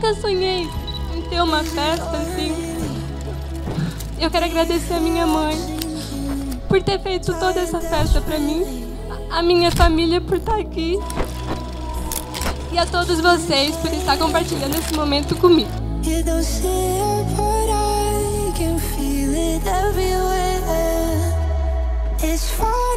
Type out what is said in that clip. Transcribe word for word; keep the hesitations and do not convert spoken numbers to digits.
nunca sonhei em ter uma festa assim. Eu quero agradecer a minha mãe por ter feito toda essa festa pra mim, a minha família por estar aqui e a todos vocês por estar compartilhando esse momento comigo. You don't see it, but I can feel it everywhere. It's fine.